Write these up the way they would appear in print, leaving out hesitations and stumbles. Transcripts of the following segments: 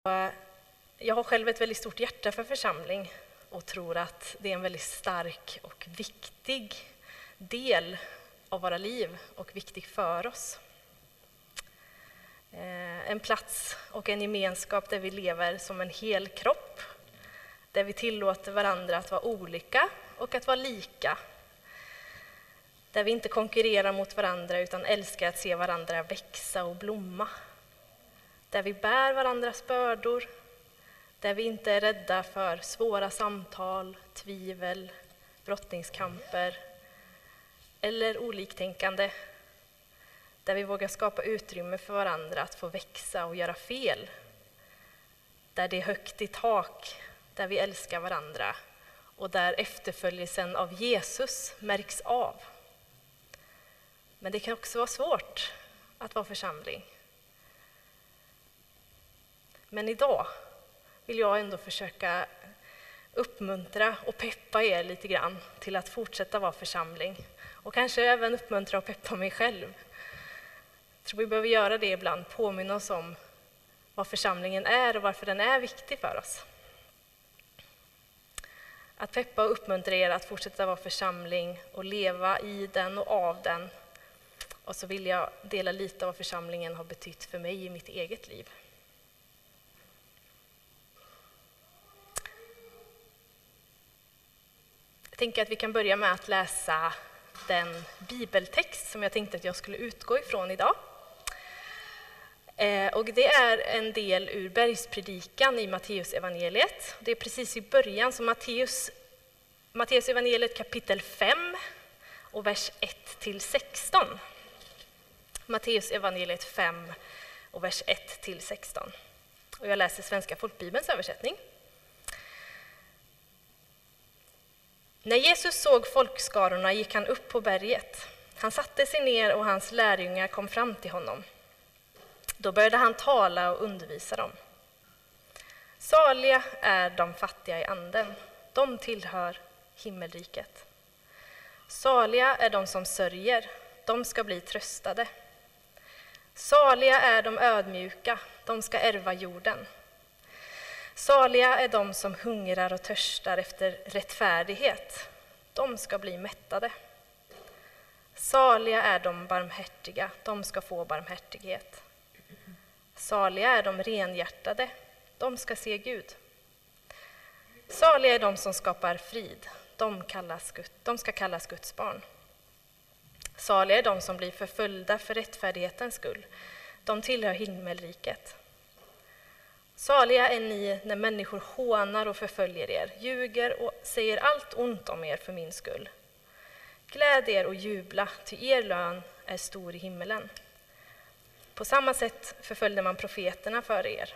Jag har själv ett väldigt stort hjärta för församling och tror att det är en väldigt stark och viktig del av våra liv och viktig för oss. En plats och en gemenskap där vi lever som en hel kropp, där vi tillåter varandra att vara olika och att vara lika. Där vi inte konkurrerar mot varandra utan älskar att se varandra växa och blomma. Där vi bär varandras bördor, där vi inte är rädda för svåra samtal, tvivel, brottningskamper eller oliktänkande. Där vi vågar skapa utrymme för varandra att få växa och göra fel. Där det är högt i tak, där vi älskar varandra och där efterföljelsen av Jesus märks av. Men det kan också vara svårt att vara församling. Men idag vill jag ändå försöka uppmuntra och peppa er lite grann till att fortsätta vara församling. Och kanske även uppmuntra och peppa mig själv. Jag tror vi behöver göra det ibland, påminna oss om vad församlingen är och varför den är viktig för oss. Att peppa och uppmuntra er att fortsätta vara församling och leva i den och av den. Och så vill jag dela lite av vad församlingen har betytt för mig i mitt eget liv. Jag tänker att vi kan börja med att läsa den bibeltext som jag tänkte att jag skulle utgå ifrån idag. Och det är en del ur bergspredikan i Matteus evangeliet. Det är precis i början som Matteus evangeliet kapitel 5 och vers 1-16. Matteus evangeliet 5 och vers 1-16. Och jag läser Svenska folkbibelns översättning. När Jesus såg folkskarorna gick han upp på berget. Han satte sig ner och hans lärjungar kom fram till honom. Då började han tala och undervisa dem. Saliga är de fattiga i anden, de tillhör himmelriket. Saliga är de som sörjer, de ska bli tröstade. Saliga är de ödmjuka, de ska ärva jorden. Saliga är de som hungrar och törstar efter rättfärdighet, de ska bli mättade. Saliga är de barmhärtiga, de ska få barmhärtighet. Saliga är de renhjärtade, de ska se Gud. Saliga är de som skapar frid, de ska kallas Guds barn. Saliga är de som blir förföljda för rättfärdighetens skull, de tillhör himmelriket. Saliga är ni när människor hånar och förföljer er, ljuger och säger allt ont om er för min skull. Gläd er och jubla, ty er lön är stor i himmelen. På samma sätt förföljde man profeterna för er.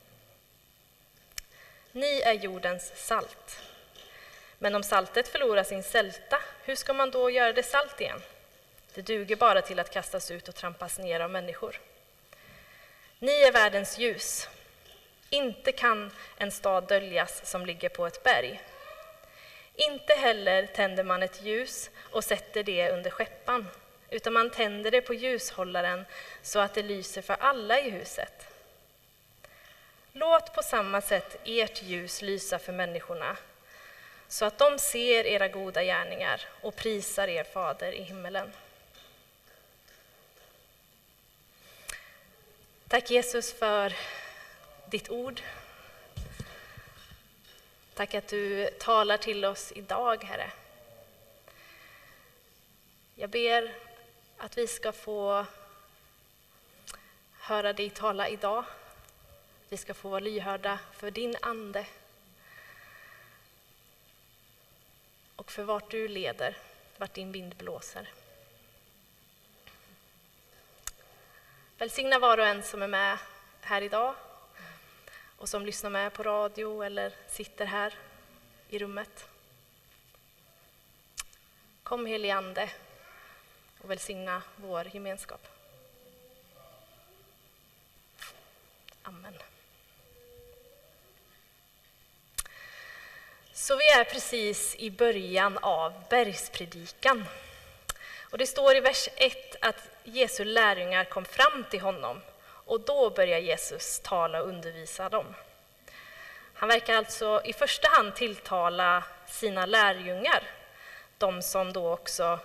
Ni är jordens salt. Men om saltet förlorar sin sälta, hur ska man då göra det salt igen? Det duger bara till att kastas ut och trampas ner av människor. Ni är världens ljus. Inte kan en stad döljas som ligger på ett berg. Inte heller tänder man ett ljus och sätter det under skäppan, utan man tänder det på ljushållaren så att det lyser för alla i huset. Låt på samma sätt ert ljus lysa för människorna, så att de ser era goda gärningar och prisar er fader i himmelen. Tack Jesus för ditt ord. Tack att du talar till oss idag, Herre. Jag ber att vi ska få höra dig tala idag. Vi ska få vara lyhörda för din ande. Och för vart du leder, vart din vind blåser. Välsigna var och en som är med här idag. Och som lyssnar med på radio eller sitter här i rummet. Kom helige ande och välsigna vår gemenskap. Amen. Så vi är precis i början av bergspredikan. Och det står i vers 1 att Jesu lärjungar kom fram till honom Och då börjar Jesus tala och undervisa dem. Han verkar alltså i första hand tilltala sina lärjungar, de som då också,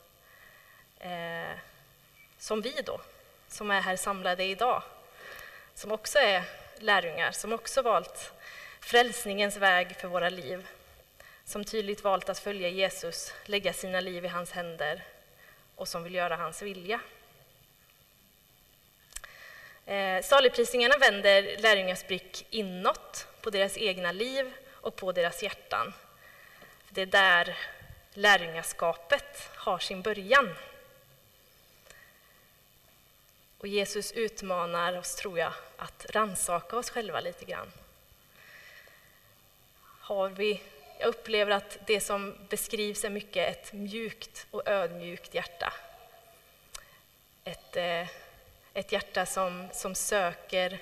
som vi då, som är här samlade idag, som också är lärjungar, som också valt frälsningens väg för våra liv, som tydligt valt att följa Jesus, lägga sina liv i hans händer och som vill göra hans vilja. Saligprisningarna vänder lärjungarnas blick inåt på deras egna liv och på deras hjärtan. Det är där lärjungaskapet har sin början. Och Jesus utmanar oss, tror jag, att rannsaka oss själva lite grann. Jag upplever att det som beskrivs är mycket ett mjukt och ödmjukt hjärta. Ett hjärta som söker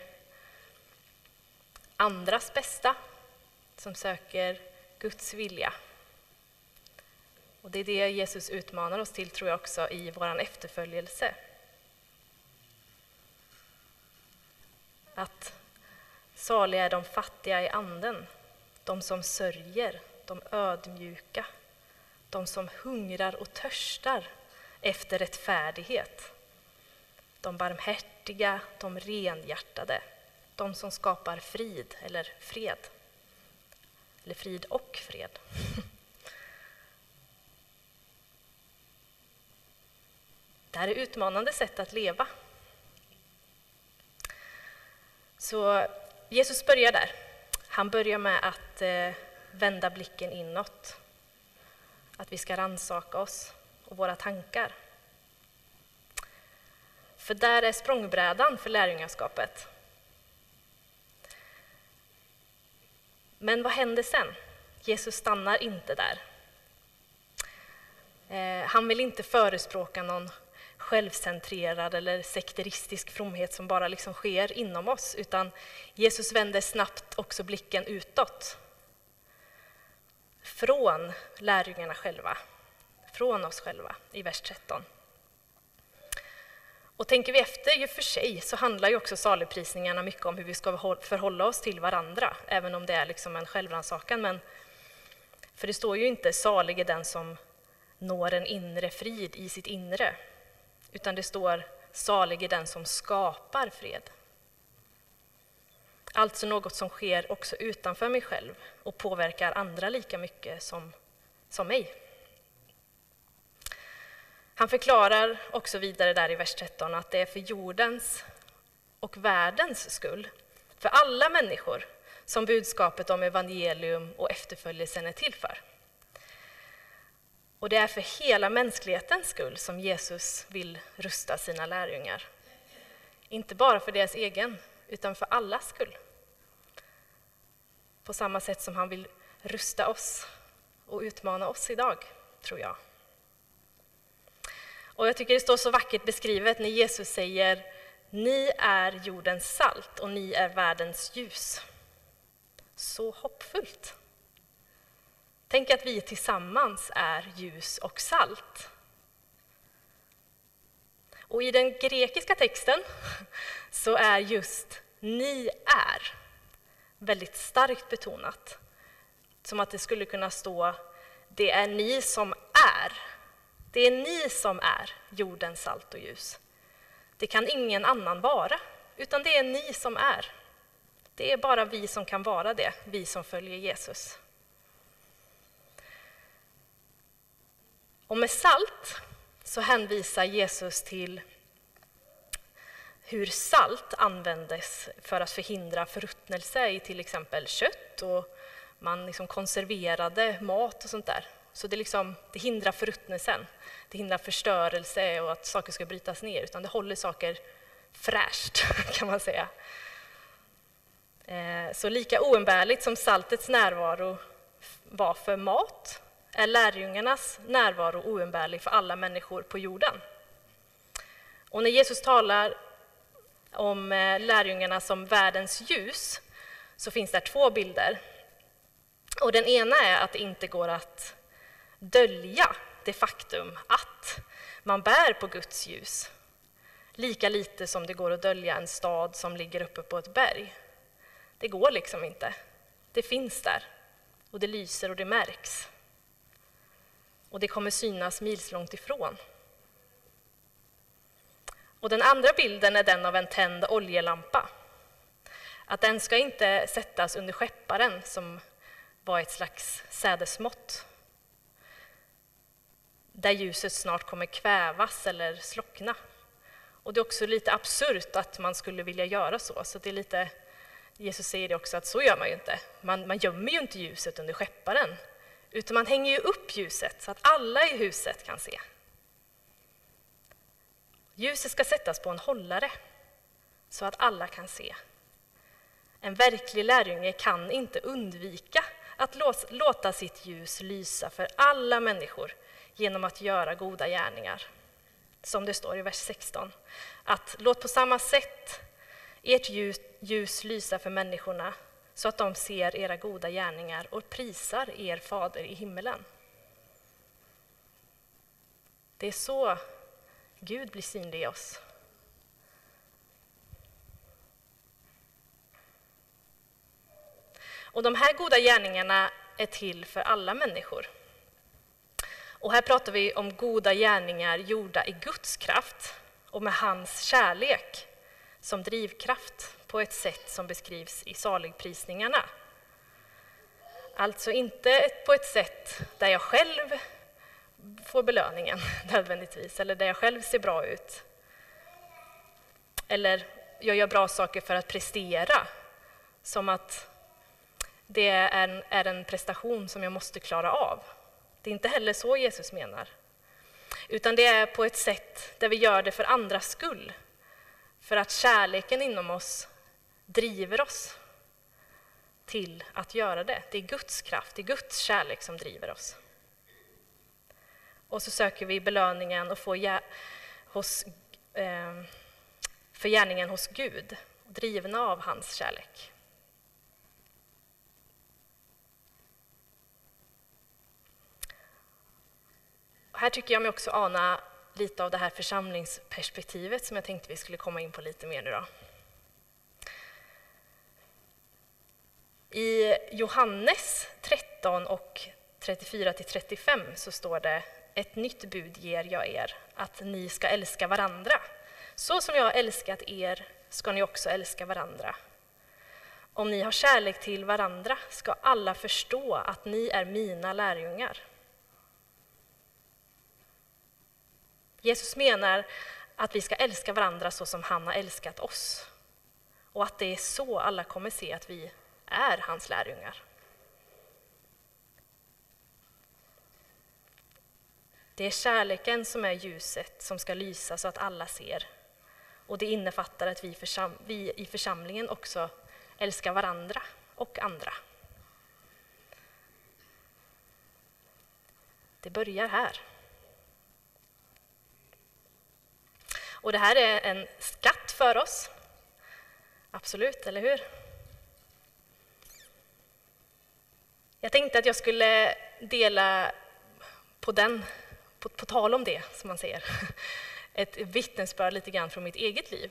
andras bästa, som söker Guds vilja. Och det är det Jesus utmanar oss till, tror jag, också i vår efterföljelse. Att saliga är de fattiga i anden, de som sörjer, de ödmjuka, de som hungrar och törstar efter rättfärdighet, de barmhärtiga, de renhjärtade, de som skapar frid eller fred, eller frid och fred. Det här är utmanande sätt att leva. Så Jesus börjar där. Han börjar med att vända blicken inåt. Att vi ska rannsaka oss och våra tankar. För där är språngbrädan för lärjungaskapet. Men vad händer sen? Jesus stannar inte där. Han vill inte förespråka någon självcentrerad eller sekteristisk fromhet som bara liksom sker inom oss, utan Jesus vänder snabbt också blicken utåt. Från lärjungarna själva, från oss själva i vers 13. Och tänker vi efter, ju för sig, så handlar ju också saligprisningarna mycket om hur vi ska förhålla oss till varandra, även om det är liksom en självrannsakan. Men för det står ju inte salig är den som når en inre frid i sitt inre, utan det står salig är den som skapar fred. Alltså något som sker också utanför mig själv och påverkar andra lika mycket som mig. Han förklarar också vidare där i vers 13 att det är för jordens och världens skull, för alla människor, som budskapet om evangelium och efterföljelsen är till för. Och det är för hela mänsklighetens skull som Jesus vill rusta sina lärjungar. Inte bara för deras egen, utan för allas skull. På samma sätt som han vill rusta oss och utmana oss idag, tror jag. Och jag tycker det står så vackert beskrivet när Jesus säger: ni är jordens salt och ni är världens ljus. Så hoppfullt. Tänk att vi tillsammans är ljus och salt. Och i den grekiska texten så är just ni är väldigt starkt betonat. Som att det skulle kunna stå: det är ni som är. Det är ni som är jordens salt och ljus. Det kan ingen annan vara, utan det är ni som är. Det är bara vi som kan vara det, vi som följer Jesus. Och med salt så hänvisar Jesus till hur salt användes för att förhindra förruttnelse i till exempel kött, och man liksom konserverade mat och sånt där. Så det hindrar förruttnelsen, det hindrar förstörelse och att saker ska brytas ner, utan det håller saker fräscht, kan man säga. Så lika oumbärligt som saltets närvaro var för mat är lärjungarnas närvaro oumbärlig för alla människor på jorden. Och när Jesus talar om lärjungarna som världens ljus så finns det 2 bilder. Och den ena är att det inte går att dölja det faktum att man bär på Guds ljus. Lika lite som det går att dölja en stad som ligger uppe på ett berg. Det går liksom inte. Det finns där. Och det lyser och det märks. Och det kommer synas milslångt ifrån. Och den andra bilden är den av en tänd oljelampa. Att den ska inte sättas under skepparen som var ett slags sädesmått. Där ljuset snart kommer kvävas eller slockna. Och det är också lite absurt att man skulle vilja göra så. Så det är lite, Jesus säger det också att så gör man ju inte. Man gömmer ju inte ljuset under skepparen. Utan man hänger ju upp ljuset så att alla i huset kan se. Ljuset ska sättas på en hållare så att alla kan se. En verklig lärjunge kan inte undvika att låta sitt ljus lysa för alla människor genom att göra goda gärningar. Som det står i vers 16. Att låt på samma sätt ert ljus lysa för människorna så att de ser era goda gärningar och prisar er fader i himmelen. Det är så Gud blir synlig i oss. Och de här goda gärningarna är till för alla människor. Och här pratar vi om goda gärningar gjorda i Guds kraft och med hans kärlek som drivkraft på ett sätt som beskrivs i saligprisningarna. Alltså inte på ett sätt där jag själv får belöningen nödvändigtvis, eller där jag själv ser bra ut. Eller jag gör bra saker för att prestera, som att det är en prestation som jag måste klara av. Det är inte heller så Jesus menar. Utan det är på ett sätt där vi gör det för andras skull. För att kärleken inom oss driver oss till att göra det. Det är Guds kraft, det är Guds kärlek som driver oss. Och så söker vi belöningen och får för gärningen hos Gud, drivna av hans kärlek. Här tycker jag mig också ana lite av det här församlingsperspektivet som jag tänkte vi skulle komma in på lite mer nu då. I Johannes 13 och 34-35 så står det: ett nytt bud ger jag er, att ni ska älska varandra. Så som jag har älskat er ska ni också älska varandra. Om ni har kärlek till varandra ska alla förstå att ni är mina lärjungar. Jesus menar att vi ska älska varandra så som han har älskat oss. Och att det är så alla kommer se att vi är hans lärjungar. Det är kärleken som är ljuset som ska lysa så att alla ser. Och det innefattar att vi i församlingen också älskar varandra och andra. Det börjar här. Och det här är en skatt för oss. Absolut, eller hur? Jag tänkte att jag skulle dela på tal om det, som man säger, ett vittnesbörd lite grann från mitt eget liv.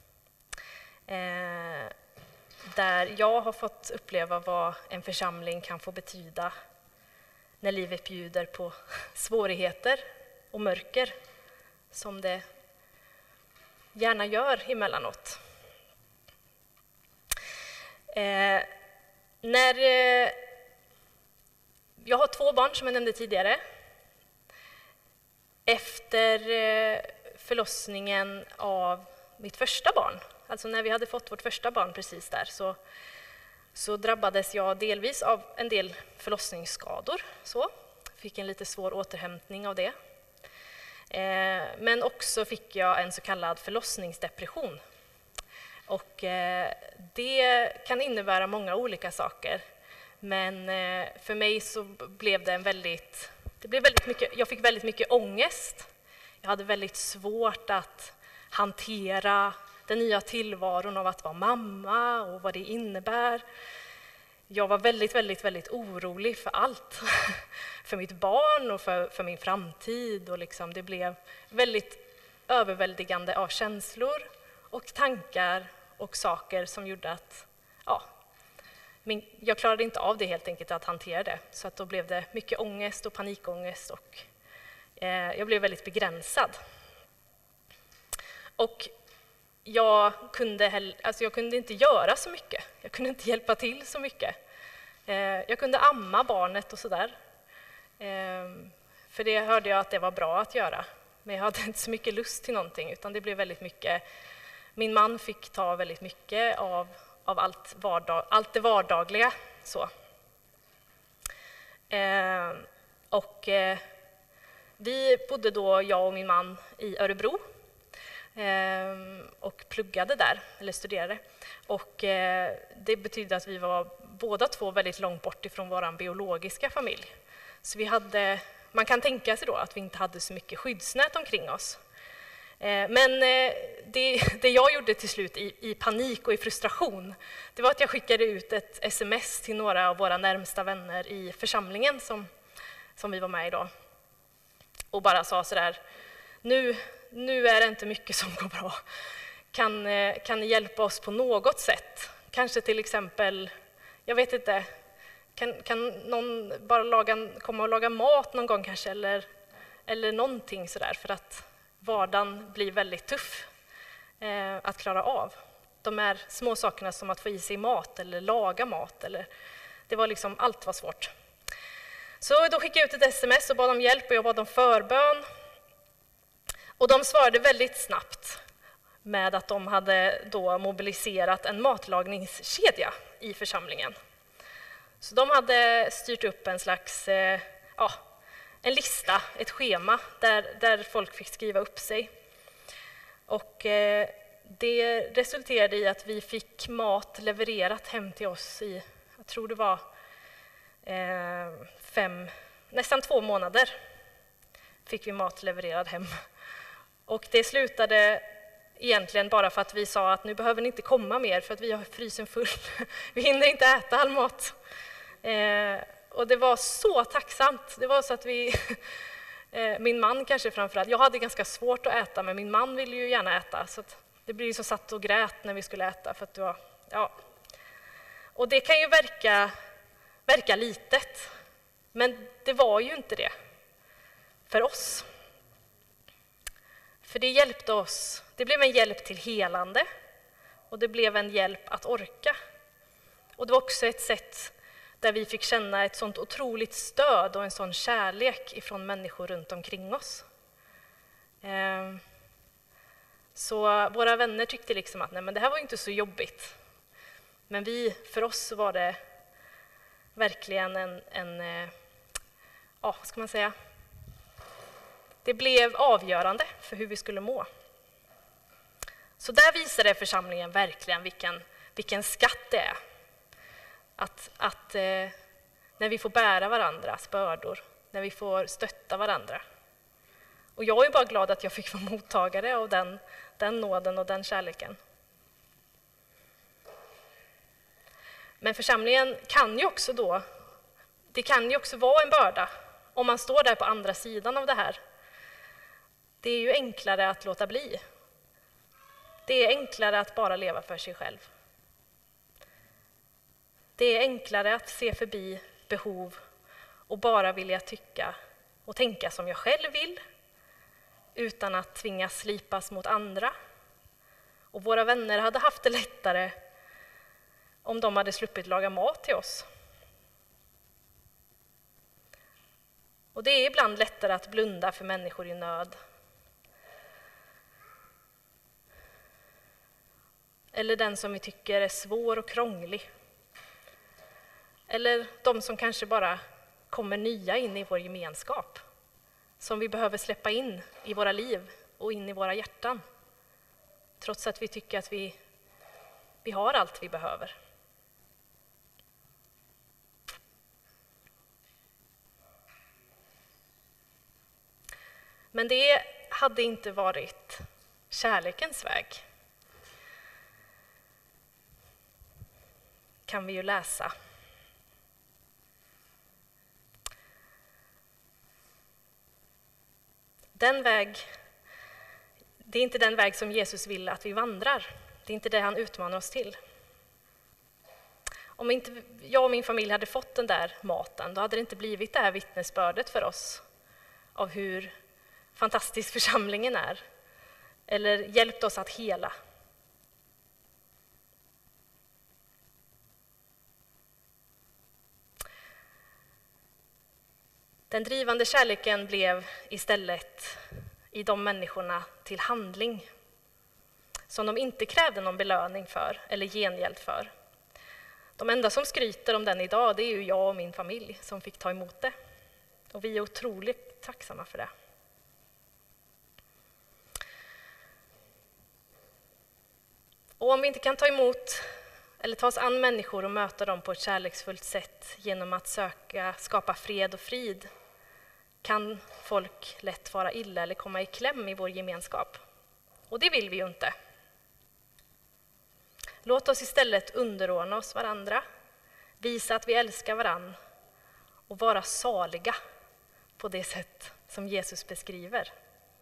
Där jag har fått uppleva vad en församling kan få betyda när livet bjuder på svårigheter och mörker, som det gärna gör emellanåt. Jag har 2 barn som jag nämnde tidigare. Efter förlossningen av mitt första barn, alltså när vi hade fått vårt första barn precis där, så drabbades jag delvis av en del förlossningsskador. Fick en lite svår återhämtning av det. Men också fick jag en så kallad förlossningsdepression. Och det kan innebära många olika saker. Men för mig så blev det väldigt mycket, jag fick väldigt mycket ångest. Jag hade väldigt svårt att hantera den nya tillvaron av att vara mamma och vad det innebär. Jag var väldigt orolig för allt. För mitt barn och för min framtid. Och liksom det blev väldigt överväldigande av känslor och tankar och saker som gjorde att jag klarade inte av det helt enkelt, att hantera det. Så att då blev det mycket ångest och panikångest och jag blev väldigt begränsad. Och jag kunde inte göra så mycket. Jag kunde inte hjälpa till så mycket. Jag kunde amma barnet och sådär. För det hörde jag att det var bra att göra. Men jag hade inte så mycket lust till någonting, utan det blev väldigt mycket. Min man fick ta väldigt mycket av allt det vardagliga. Så. Vi bodde då, jag och min man, i Örebro och pluggade där, eller studerade. Och det betydde att vi var båda två väldigt långt bort ifrån vår biologiska familj. Så man kan tänka sig då att vi inte hade så mycket skyddsnät omkring oss. Men det jag gjorde till slut i panik och i frustration, det var att jag skickade ut ett sms till några av våra närmsta vänner i församlingen som vi var med i då. Och bara sa sådär, nu är det inte mycket som går bra. Kan ni hjälpa oss på något sätt? Kanske till exempel, jag vet inte, kan någon bara komma och laga mat någon gång kanske, eller någonting sådär, för att vardagen blir väldigt tuff att klara av. De här små sakerna som att få i sig mat eller laga mat, det var liksom, allt var svårt. Så då skickade jag ut ett sms och bad om hjälp och jag bad om förbön. Och de svarade väldigt snabbt med att de hade då mobiliserat en matlagningskedja i församlingen. Så de hade styrt upp en slags en lista, ett schema där folk fick skriva upp sig. Och det resulterade i att vi fick mat levererat hem till oss i, jag tror det var nästan 2 månader fick vi mat levererad hem. Och det slutade egentligen bara för att vi sa att nu behöver ni inte komma mer för att vi har frysen full. Vi hinner inte äta all mat. Och det var så tacksamt. Det var så att min man kanske framförallt, jag hade ganska svårt att äta, men min man ville ju gärna äta. Så att det blev så satt och grät när vi skulle äta. För att det var, Och det kan ju verka litet, men det var ju inte det för oss. För det hjälpte oss. Det blev en hjälp till helande och det blev en hjälp att orka. Och det var också ett sätt där vi fick känna ett sånt otroligt stöd och en sån kärlek ifrån människor runt omkring oss. Så våra vänner tyckte liksom att nej, men det här var inte så jobbigt. Men för oss var det verkligen vad ska man säga? Det blev avgörande för hur vi skulle må. Så där visade församlingen verkligen vilken skatt det är. Att när vi får bära varandras bördor, när vi får stötta varandra. Och jag är bara glad att jag fick vara mottagare av den nåden och den kärleken. Men församlingen kan ju också vara en börda om man står där på andra sidan av det här. Det är ju enklare att låta bli. Det är enklare att bara leva för sig själv. Det är enklare att se förbi behov och bara vilja tycka och tänka som jag själv vill, utan att tvingas slipas mot andra. Och våra vänner hade haft det lättare om de hade sluppit laga mat till oss. Och det är ibland lättare att blunda för människor i nöd. Eller den som vi tycker är svår och krånglig. Eller de som kanske bara kommer nya in i vår gemenskap. Som vi behöver släppa in i våra liv och in i våra hjärtan. Trots att vi tycker att vi har allt vi behöver. Men det hade inte varit kärlekens väg. Kan vi ju läsa. Det är inte den väg som Jesus vill att vi vandrar. Det är inte det han utmanar oss till. Om inte jag och min familj hade fått den där maten, då hade det inte blivit det här vittnesbördet för oss av hur fantastisk församlingen är, eller hjälpt oss att hela. Den drivande kärleken blev istället i de människorna till handling som de inte krävde någon belöning för eller gengäld för. De enda som skryter om den idag, det är ju jag och min familj som fick ta emot det. Och vi är otroligt tacksamma för det. Och om vi inte kan ta emot eller ta oss an människor och möta dem på ett kärleksfullt sätt genom att söka skapa fred och frid, kan folk lätt fara illa eller komma i kläm i vår gemenskap. Och det vill vi ju inte. Låt oss istället underordna oss varandra, visa att vi älskar varann och vara saliga på det sätt som Jesus beskriver.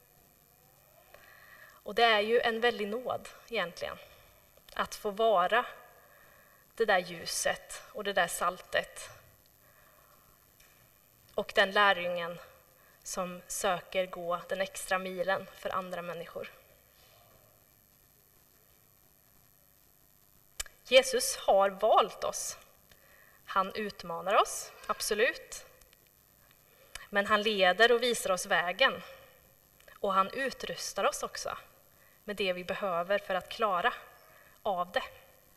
Och det är ju en väldig nåd egentligen, att få vara det där ljuset och det där saltet och den lärjungen som söker gå den extra milen för andra människor. Jesus har valt oss. Han utmanar oss, absolut. Men han leder och visar oss vägen. Och han utrustar oss också med det vi behöver för att klara av det.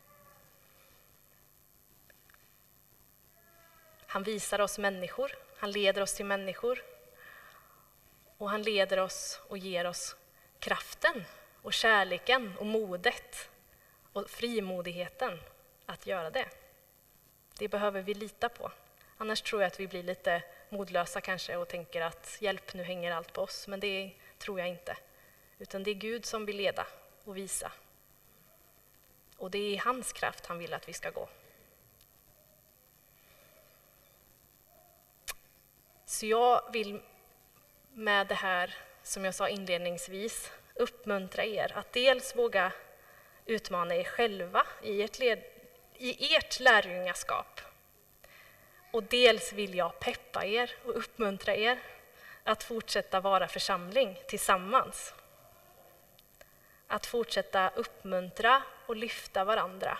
Han visar oss människor, han leder oss till människor. Och han leder oss och ger oss kraften och kärleken och modet och frimodigheten att göra det. Det behöver vi lita på. Annars tror jag att vi blir lite modlösa kanske och tänker att hjälp, nu hänger allt på oss. Men det tror jag inte. Utan det är Gud som vill leda och visa. Och det är i hans kraft han vill att vi ska gå. Så jag vill med det här, som jag sa inledningsvis, uppmuntra er att dels våga utmana er själva i ert lärjungaskap. Och dels vill jag peppa er och uppmuntra er att fortsätta vara församling tillsammans. Att fortsätta uppmuntra och lyfta varandra.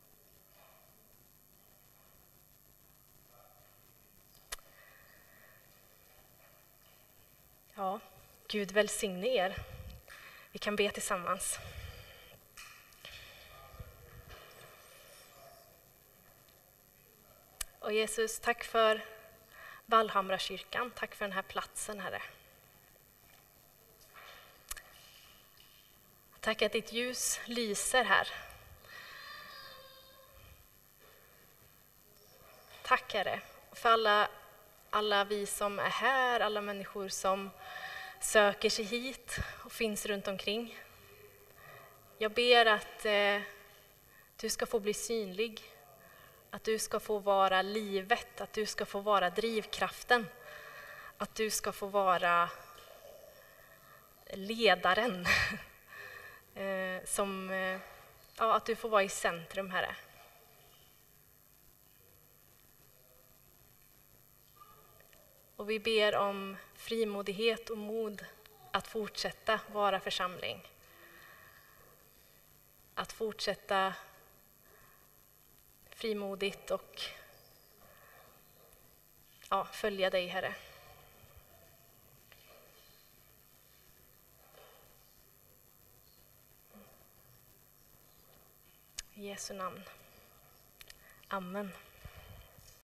Ja, Gud välsigne er. Vi kan be tillsammans. Och Jesus, tack för Vallhamra kyrkan. Tack för den här platsen, Herre. Tack att ditt ljus lyser här. Tack, Herre, för alla vi som är här, alla människor som söker sig hit och finns runt omkring. Jag ber att du ska få bli synlig, att du ska få vara livet, att du ska få vara drivkraften, att du ska få vara ledaren, att du får vara i centrum, Herre. Och vi ber om frimodighet och mod att fortsätta vara församling. Att fortsätta frimodigt och följa dig, Herre. I Jesu namn. Amen.